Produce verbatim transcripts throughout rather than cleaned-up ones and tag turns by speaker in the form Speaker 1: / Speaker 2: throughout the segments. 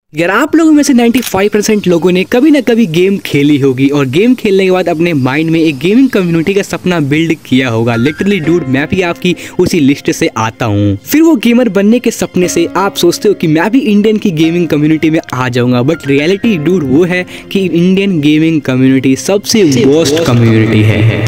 Speaker 1: यार आप लोगों में से पचानवे परसेंट लोगों ने कभी ना कभी गेम खेली होगी और गेम खेलने के बाद अपने माइंड में एक गेमिंग कम्युनिटी का सपना बिल्ड किया होगा। लिटरली डूड मैं भी आपकी उसी लिस्ट से आता हूँ। फिर वो गेमर बनने के सपने से आप सोचते हो कि मैं भी इंडियन की गेमिंग कम्युनिटी में आ जाऊंगा, बट रियलिटी डूड वो है कि इंडियन गेमिंग कम्युनिटी सबसे वर्स्ट कम्युनिटी है।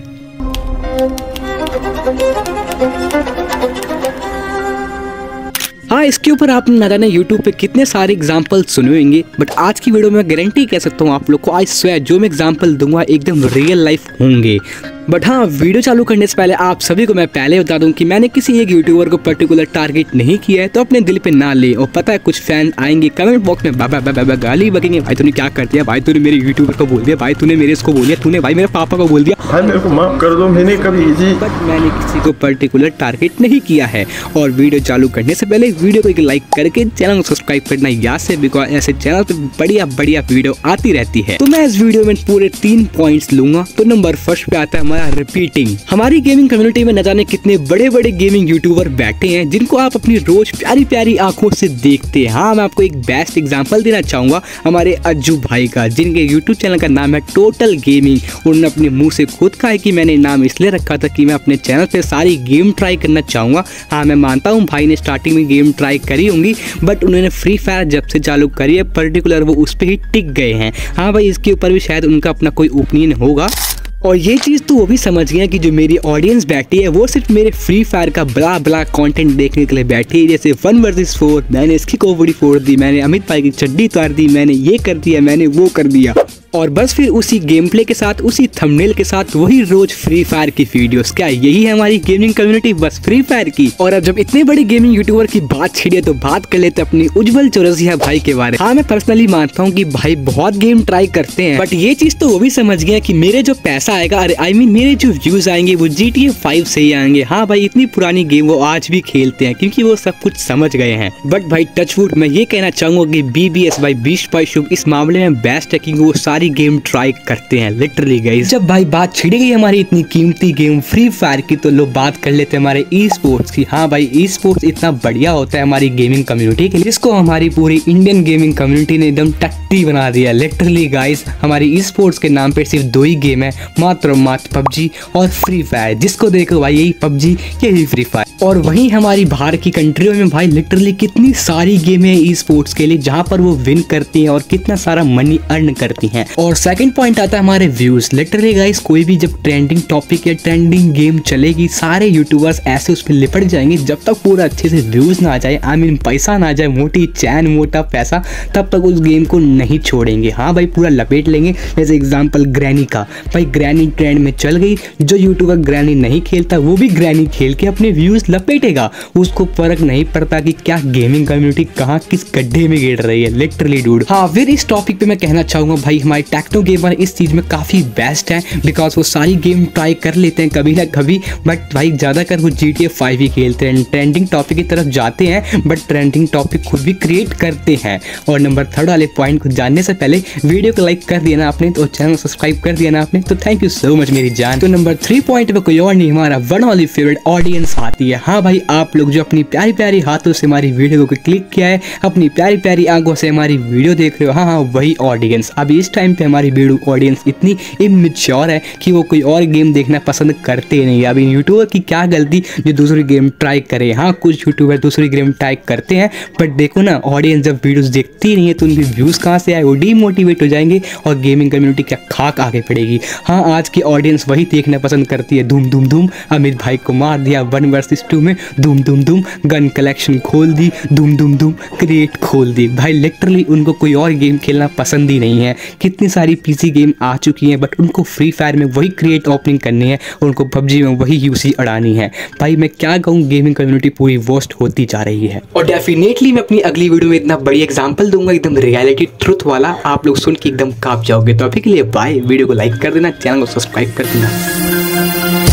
Speaker 1: हाँ, इसके ऊपर आपने ना जाने यूट्यूब पे कितने सारे एग्जाम्पल सुने होंगे, बट आज की वीडियो में गारंटी कह सकता हूँ आप लोग को, आई स्वेयर जो मैं एग्जाम्पल दूंगा एकदम रियल लाइफ होंगे। बट हाँ, वीडियो चालू करने से पहले आप सभी को मैं पहले बता दूं कि मैंने किसी एक यूट्यूबर को पर्टिकुलर टारगेट नहीं किया है, तो अपने दिल पे ना ले। और पता है कुछ फैन आएंगे कमेंट बॉक्स में बाबा बाबा बाबा गाली बकेंगे, भाई तूने क्या कर दिया, भाई तूने मेरे यूट्यूबर को बोल दिया, भाई तूने मेरे इसको बोल दिया, तूने भाई मेरे पापा को बोल दिया,
Speaker 2: भाई मेरे को माफ कर दो, मैंने कभी इजी।
Speaker 1: बट मैंने किसी को पर्टिकुलर टारगेट नहीं किया है। और वीडियो चालू करने से पहले वीडियो को एक लाइक करके चैनल को सब्सक्राइब करना याद से, बिकॉज ऐसे चैनल पे बढ़िया बढ़िया वीडियो आती रहती है। तो मैं इस वीडियो में पूरे तीन पॉइंट्स लूंगा। तो नंबर फर्स्ट पे आता है हमारा रिपीटिंग। हमारी गेमिंग कम्युनिटी में न जाने कितने बड़े बड़े गेमिंग यूट्यूबर बैठे हैं जिनको आप अपनी रोज प्यारी प्यारी आंखों से देखते हैं। हाँ, मैं आपको एक बेस्ट एग्जांपल देना चाहूंगा हमारे अज्जू भाई का, जिनके यूट्यूब चैनल का नाम है टोटल गेमिंग। उन्होंने अपने मुंह से खुद कहा है कि मैंने नाम इसलिए रखा था कि मैं अपने चैनल पे सारी गेम ट्राई करना चाहूंगा। हाँ, मैं मानता हूँ भाई ने स्टार्टिंग में गेम ट्राई करी होंगी, बट उन्होंने फ्री फायर जब से चालू करी है पर्टिकुलर वो उस पर ही टिक गए हैं। हाँ भाई, इसके ऊपर भी शायद उनका अपना कोई ओपिनियन होगा। और ये चीज़ तो वो भी समझ गया कि जो मेरी ऑडियंस बैठी है वो सिर्फ मेरे फ्री फायर का बड़ा बड़ा कंटेंट देखने के लिए बैठी है। जैसे वन वर्सेस फोर, मैंने इसकी कोवड़ी फोड़ दी, मैंने अमित भाई की चड्डी उतार दी, मैंने ये कर दिया, मैंने वो कर दिया। और बस फिर उसी गेम प्ले के साथ, उसी थंबनेल के साथ वही रोज फ्री फायर की वीडियोस। क्या यही है हमारी गेमिंग कम्युनिटी, बस फ्री फायर की? और अब जब इतने बड़े गेमिंग यूट्यूबर की बात छिड़ी है तो बात कर लेते अपनी उज्जवल चौरसिया भाई के बारे में। हाँ, मैं पर्सनली मानता हूँ कि भाई बहुत गेम ट्राई करते हैं, बट ये चीज तो वो भी समझ गया कि मेरे जो पैसा आएगा, अरे आई मीन मेरे जो व्यूज आएंगे वो जी टी ए फाइव से ही आएंगे। हाँ भाई, इतनी पुरानी गेम वो आज भी खेलते हैं क्योंकि वो सब कुछ समझ गए हैं। बट भाई टचवुड मैं ये कहना चाहूंगा कि बी बी एस भाई बीस्ट भाई शुभ इस मामले में बेस्ट है क्योंकि वो सारी गेम ट्राई करते हैं लिटरली गाइस। जब भाई बात छिड़ी गई हमारी इतनी कीमती गेम फ्री फायर की, तो लोग बात कर लेते हैं हमारे ई स्पोर्ट्स की। हाँ भाई, ई स्पोर्ट्स इतना बढ़िया होता है हमारी गेमिंग कम्युनिटी के लिए, जिसको हमारी पूरी इंडियन गेमिंग कम्युनिटी ने एकदम टट्टी बना दिया लिटरली गाइस। हमारी ई स्पोर्ट्स के नाम पे सिर्फ दो ही गेम है, मात्र मात्र पबजी और फ्री फायर। जिसको देखो भाई यही पबजी यही फ्री फायर। और वहीं हमारी बाहर की कंट्रियों में भाई लिटरली कितनी सारी गेमें हैं ई स्पोर्ट्स के लिए जहां पर वो विन करती हैं और कितना सारा मनी अर्न करती हैं। और सेकंड पॉइंट आता है हमारे व्यूज। लिटरली गाइस, कोई भी जब ट्रेंडिंग टॉपिक या ट्रेंडिंग गेम चलेगी, सारे यूट्यूबर्स ऐसे उस पर लिपट जाएंगे जब तक पूरा अच्छे से व्यूज ना आ जाए, आई मीन पैसा ना आ जाए, मोटी चैन मोटा पैसा, तब तक उस गेम को नहीं छोड़ेंगे। हाँ भाई, पूरा लपेट लेंगे। जैसे एग्जाम्पल ग्रैनी का, भाई ग्रैनी ट्रेंड में चल गई, जो यूट्यूबर ग्रैनी नहीं खेलता वो भी ग्रैनी खेल के अपने व्यूज लपेटेगा। उसको फर्क नहीं पड़ता कि क्या गेमिंग कम्युनिटी कहाँ किस गड्ढे में गिर रही है लिटरली डूड। हाँ, फिर इस टॉपिक पे मैं कहना चाहूंगा भाई हमारे टेक्नो गेमर इस चीज में काफी बेस्ट है, बिकॉज वो सारी गेम ट्राई कर लेते हैं कभी ना कभी, बट भाई ज्यादातर वो जी टी ए फाइव ही खेलते हैं। ट्रेंडिंग टॉपिक की तरफ जाते हैं बट ट्रेंडिंग टॉपिक खुद भी क्रिएट करते हैं। और नंबर थर्ड वाले पॉइंट को जानने से पहले वीडियो को लाइक कर दिया ना आपने, तो चैनल सब्सक्राइब कर दिया ना आपने, तो थैंक यू सो मच मेरी जान। तो नंबर थ्री पॉइंट पे कोई और नहीं, हमारा वन वाली फेवरेट ऑडियंस आती है। हाँ भाई, आप लोग जो अपनी प्यारी प्यारी हाथों से हमारी वीडियो को क्लिक किया है, अपनी प्यारी प्यारी आंखों से हमारी वीडियो देख रहे हो, हाँ हाँ वही ऑडियंस। अभी इस टाइम पे हमारी वीडियो ऑडियंस इतनी इमेच्योर है कि वो कोई और गेम देखना पसंद करते नहीं। अभी यूट्यूबर की क्या गलती जो दूसरी गेम ट्राई करे। हाँ, कुछ यूट्यूबर दूसरी गेम ट्राई करते हैं, बट देखो ना ऑडियंस जब वीडियोस देखती नहीं है तो उनके व्यूज कहाँ से आए, वो डीमोटिवेट हो जाएंगे और गेमिंग कम्युनिटी क्या खाक आगे पड़ेगी। हाँ, आज की ऑडियंस वही देखना पसंद करती है, धूम धूम धूम अमित भाई को मार दिया वन वर्सेस टू में, धूम धूम धूम गन कलेक्शन खोल दी, धूम धूम धूम क्रिएट खोल दी। भाई लिटरली उनको कोई और गेम खेलना पसंद ही नहीं है। कितनी सारी पीसी गेम आ चुकी हैं, बट उनको फ्री फायर में वही क्रिएट ओपनिंग करनी है, उनको पबजी में वही यूसी अड़ानी है। भाई मैं क्या कहूँ, गेमिंग कम्युनिटी पूरी वर्स्ट होती जा रही है। और डेफिनेटली मैं अपनी अगली वीडियो में इतना बड़ी एग्जांपल दूंगा, एकदम रियलिटी ट्रुथ वाला, आप लोग सुन के एकदम कांप जाओगे। तो अभी के लिए बाय, वीडियो को लाइक कर देना, चैनल को सब्सक्राइब कर देना।